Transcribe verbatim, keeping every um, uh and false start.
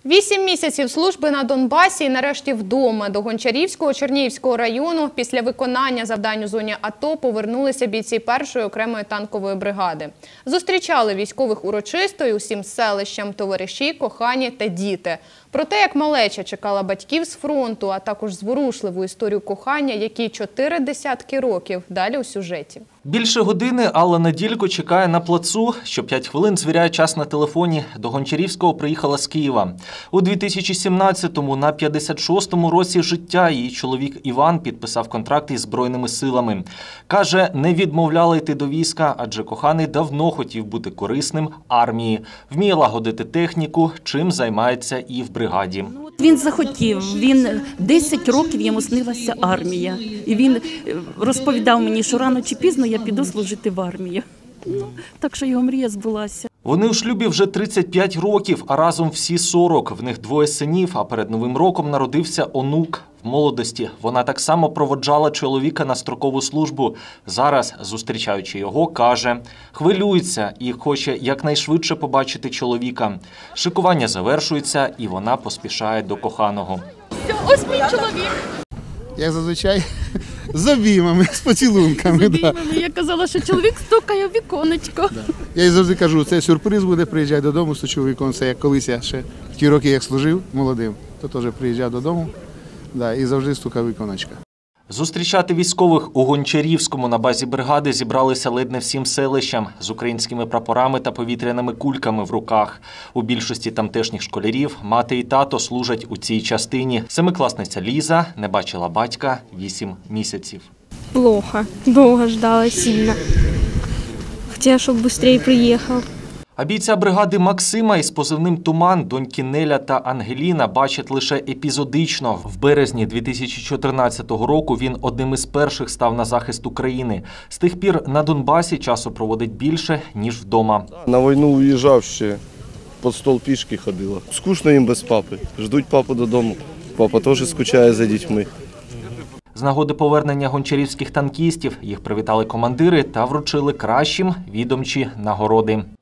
Вісім місяців служби на Донбасі і нарешті вдома. До Гончарівського Чернігівського району після виконання завдань у зоні АТО повернулися бійці першої окремої танкової бригади. Зустрічали військових урочисто і усім селищам товариші, кохані та діти. Про те, як малеча чекала батьків з фронту, а також зворушливу історію кохання, якій чотири десятки років, далі у сюжеті. Більше години Алла Неділько чекає на плацу, що п'ять хвилин звіряє час на телефоні. До Гончарівського приїхала з Києва. У дві тисячі сімнадцятому, на п'ятдесят шостому році життя, її чоловік Іван підписав контракт із Збройними силами. Каже, не відмовляла йти до війська, адже коханий давно хотів бути корисним армії. Вміє лагодити техніку, чим займається і в бригаді. Він захотів, він десять років йому снилася армія. І він розповідав мені, що рано чи пізно я піду служити в армію. Ну, так що його мрія збулася. Вони у шлюбі вже тридцять п'ять років, а разом всі сорок. В них двоє синів, а перед Новим роком народився онук. В молодості вона так само проводжала чоловіка на строкову службу. Зараз, зустрічаючи його, каже, хвилюється і хоче якнайшвидше побачити чоловіка. Шикування завершується, і вона поспішає до коханого. Ось мій чоловік. Як зазвичай, з обіймами, з поцілунками. З обіймами. Да. Я казала, що чоловік стукає в віконечко. Да. Я їй завжди кажу, це сюрприз буде, приїжджай додому, стучу в віконце, як колись я ще в ті роки, як служив молодим, то теж приїжджав додому, да, і завжди стукав в віконечко. Зустрічати військових у Гончарівському на базі бригади зібралися ледь не всім селищам з українськими прапорами та повітряними кульками в руках. У більшості тамтешніх школярів мати і тато служать у цій частині. Семикласниця Ліза не бачила батька вісім місяців. Плохо. Довго ждала сильно. Хотіла, щоб швидше приїхав. А бійця бригади Максима із позивним «Туман» доньки Неля та Ангеліна бачать лише епізодично. В березні дві тисячі чотирнадцятого року він одним із перших став на захист України. З тих пір на Донбасі часу проводить більше, ніж вдома. На війну уїжджав ще, під стол пішки ходила. Скучно їм без папи, ждуть папу додому. Папа теж скучає за дітьми. З нагоди повернення гончарівських танкістів їх привітали командири та вручили кращим відомчі нагороди.